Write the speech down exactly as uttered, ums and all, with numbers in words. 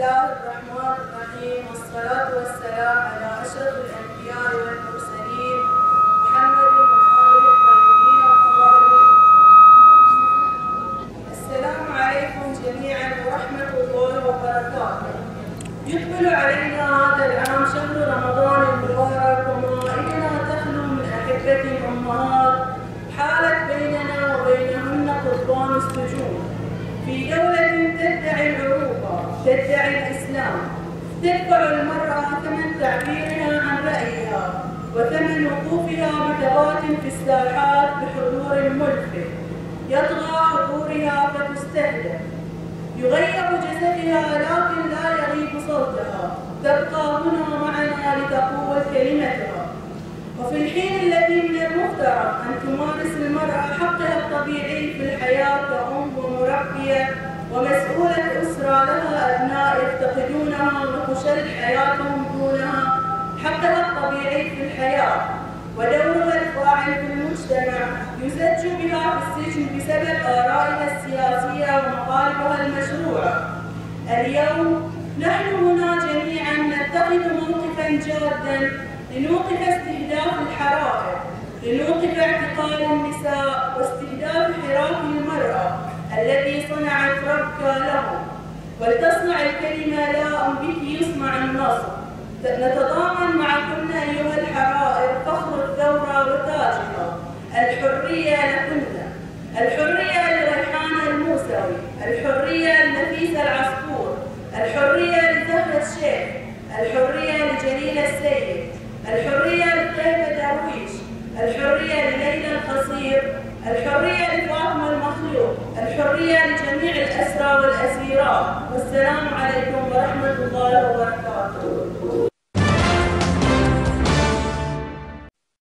الله الرحمن الرحيم، والصلاة والسلام على أشرف الأنبياء والمرسلين محمد وآله الطيبين الطاهرين. السلام عليكم جميعا ورحمة الله وبركاته. يقبل علينا هذا العام شهر رمضان المبارك، وموائدنا تخلو من أحبة أمهات حالت بيننا وبينهن قضبان السجون في دولة تدعي العروبة، تدعي الإسلام، تدفع المرأة ثمن تعبيرها عن رأيها وثمن وقوفها بثبات في الساحات بحضور ملفت، يطغى حضورها فتستهدف، يغيب جسدها لكن لا يغيب صوتها، تبقى هنا معنا لتقول كلمتها. وفي الحين الذي من المفترض أن تمارس المرأة حقها الطبيعي في الحياة كأم ومربية ومسؤولة أسرة لها أبناء يفتقدونها وتشل حياتهم دونها، حقها الطبيعي في الحياة ودورها الفاعل في المجتمع يزج بها في السجن بسبب آرائها السياسية ومطالبها المشروعة. اليوم نحن هنا جميعا نتخذ موقفا جادا لنوقف استهداف الحرائق، لنوقف اعتقال النساء واستهداف حراك المرأة الذي صنعت ربك له، ولتصنع الكلمة لا بك يصنع النصر. نتضامن معكن أيها الحرائر فخر الثورة وتاجها، الحرية لكن، الحرية لريحان الموسوي، الحرية لنفيس العصفور، الحرية لزهرة الشيخ، الحرية لجليل السيد، الحرية لطيبة درويش، الحرية لليلى القصير، الحرية لفاطمة المخلوق، الحرية لجميع الأسرى والأسيرات. والسلام عليكم ورحمة الله.